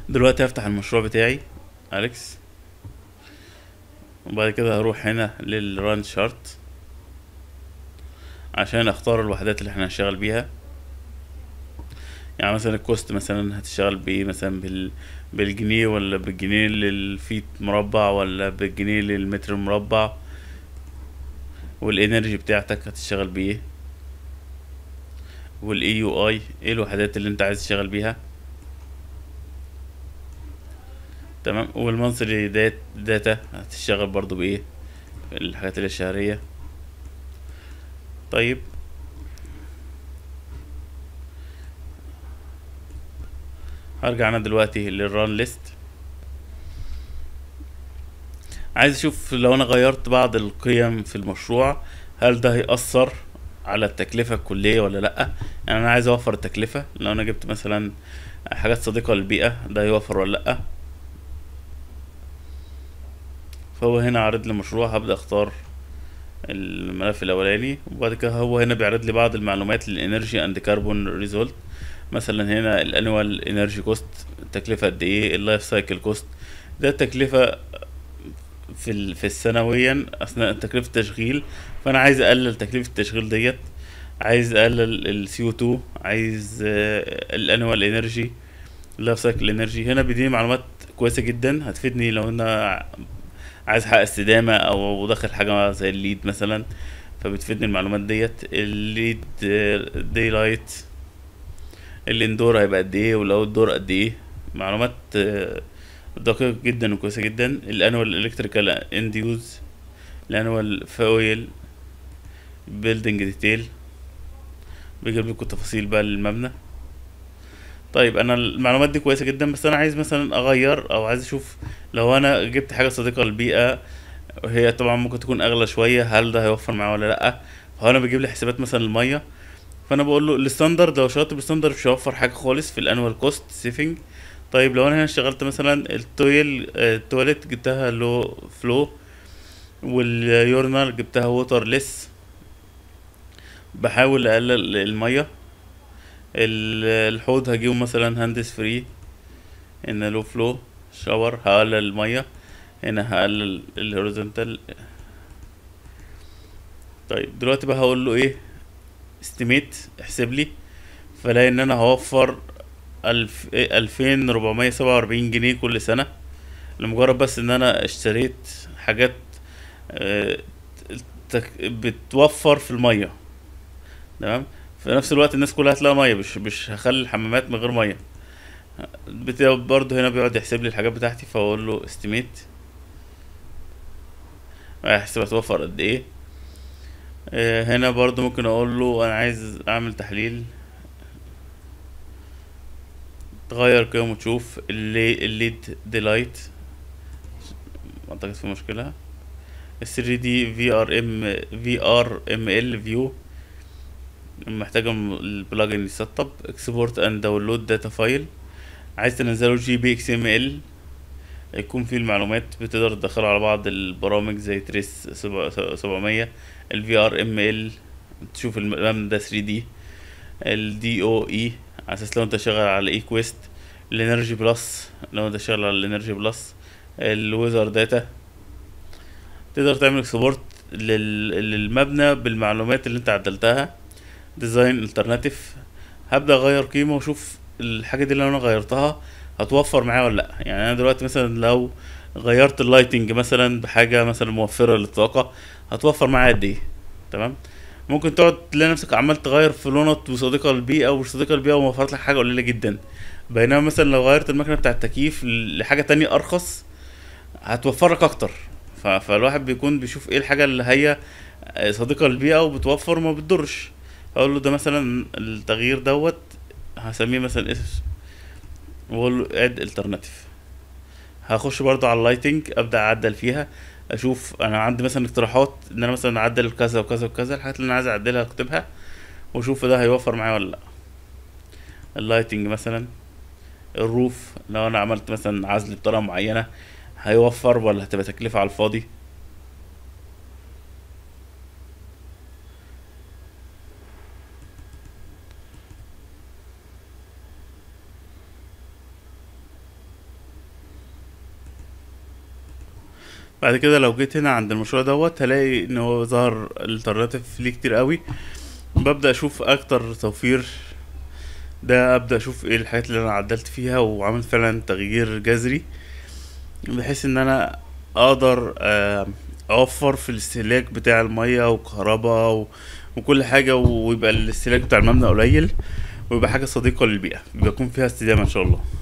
دلوقتي هفتح المشروع بتاعي اليكس، وبعد كده هروح هنا للران شارت عشان اختار الوحدات اللي احنا هنشتغل بيها. يعني مثلا الكوست مثلا هتشتغل بايه، مثلا بالجنيه ولا بالجنيه للفيت مربع ولا بالجنيه للمتر مربع، والانرجي بتاعتك هتشتغل بايه، والاي يو اي ايه الوحدات اللي انت عايز تشتغل بيها. تمام. والمنثلي داتا هتشتغل برضو بايه، الحاجات اللي الشهرية. طيب هرجع انا دلوقتي للران ليست. عايز اشوف لو انا غيرت بعض القيم في المشروع هل ده هيأثر على التكلفة الكلية ولا لأ. يعني انا عايز اوفر التكلفة، لو انا جبت مثلا حاجات صديقة للبيئة ده هيوفر ولا لأ. فهو هنا عارض لي مشروع، هبدأ اختار الملف الاولاني، وبعد كده هو هنا بيعرض لي بعض المعلومات للانرجي اند كربون ريزولت. مثلا هنا الانوال انرجي كوست، التكلفة قد ايه، اللايف سايكل كوست، ده التكلفة في السنويا اثناء تكلفة التشغيل. فانا عايز اقلل تكلفة التشغيل ديت، عايز اقلل السي او 2، عايز الانوال انرجي، اللايف سايكل انرجي. هنا بيديني معلومات كويسة جدا هتفيدني لو انا عايز احقق استدامة او داخل حاجة زي الليد مثلا، فبتفيدني المعلومات ديت. الليد داي لايت، الاندور هيبقى قد ايه والاوت دور قد ايه، معلومات دقيقة جدا وكويسة جدا. الانوال الكتريكال اند يوز، الانوال فويل بيلدينج ديتيل، بيجيب لكم تفاصيل بقى للمبنى. طيب انا المعلومات دي كويسة جدا، بس انا عايز مثلا اغير او عايز اشوف لو انا جبت حاجة صديقة للبيئة، هي طبعا ممكن تكون اغلى شوية، هل ده هيوفر معايا ولا لا. فهو انا بجيب لي حسابات مثلا المية، فانا بقول له الستاندرد لو شغلت بالستاندرد مش هيوفر حاجة خالص في الانوال كوست سيفنج. طيب لو انا هنا اشتغلت مثلا التواليت جبتها لو فلو، واليورنال جبتها ووتر ليس، بحاول اقلل المية. الحوض هجيبه مثلا هاندس فري، ان لو فلو شاور هقلل المية، هنا هقلل الهوريزونتال. طيب دلوقتي بقى هقول له ايه، استيميت احسب لي، فلاقي ان انا هوفر 2447 جنيه كل سنة، لمجرد بس ان انا اشتريت حاجات آه، بتوفر في المية. تمام. في نفس الوقت الناس كلها هتلاقي مية، مش هخلي الحمامات من غير مية. برضه هنا بيقعد يحسب لي الحاجات بتاعتي، فاقول له استيميت هيحسب هتوفر قد ايه. هنا برضه ممكن اقول له انا عايز اعمل تحليل، تغير قيمه وتشوف الليد ديلايت، اعتقد في مشكلة. ال 3 دي في ار ام ال فيو، محتاجة البلجن يسطب. اكسبورت اند داونلود داتا فايل، عايز تنزله جي بي اكس ام ال، يكون فيه المعلومات بتقدر تدخله على بعض البرامج زي تريس 700. الفي ار ام ال تشوف المبنى ده 3 دي. الدي او اي على اساس لو انت شغال على اي كويست. الانرجي بلس لو انت شغال على الانرجي بلس. الويزر داتا، تقدر تعمل اكسبورت للمبنى بالمعلومات اللي انت عدلتها. ديزاين الترناتيف، هبدا اغير قيمه واشوف الحاجه دي اللي انا غيرتها هتوفر معايا ولا لا. يعني انا دلوقتي مثلا لو غيرت اللايتنج مثلا بحاجه مثلا موفره للطاقه هتوفر معايا قد ايه. تمام. ممكن تقعد تلاقي نفسك عمال تغير في لونات وصديقه للبيئه ومش صديقه للبيئه وموفرت لك حاجه قليله جدا. بينما مثلا لو غيرت المكنه بتاع التكييف لحاجه تانية ارخص هتوفر لك اكتر. فالواحد بيكون بيشوف ايه الحاجه اللي هي صديقه للبيئه وبتوفر وما بتضرش. اقول له ده مثلا التغيير دوت هسميه مثلا اسم، واقول له اد الترناتيف. هخش برضو على اللايتنج ابدا اعدل فيها، اشوف انا عندي مثلا اقتراحات ان انا مثلا اعدل كذا وكذا وكذا، الحاجات اللي انا عايز اعدلها اكتبها واشوف ده هيوفر معايا ولا لا. اللايتنج مثلا، الروف لو انا عملت مثلا عزل بطريقه معينه هيوفر ولا هتبقى تكلفه على الفاضي. بعد كده لو جيت هنا عند المشروع دوت هلاقي ان هو ظهر الالترناتيف ليه كتير قوي. ببدأ اشوف اكتر توفير، ده ابدأ اشوف ايه الحاجات اللي انا عدلت فيها وعملت فعلا تغيير جذري، بحيث ان انا اقدر اوفر في الاستهلاك بتاع المية وكهرباء وكل حاجة، ويبقى الاستهلاك بتاع المبنى قليل، ويبقى حاجة صديقة للبيئة، بيكون فيها استدامة ان شاء الله.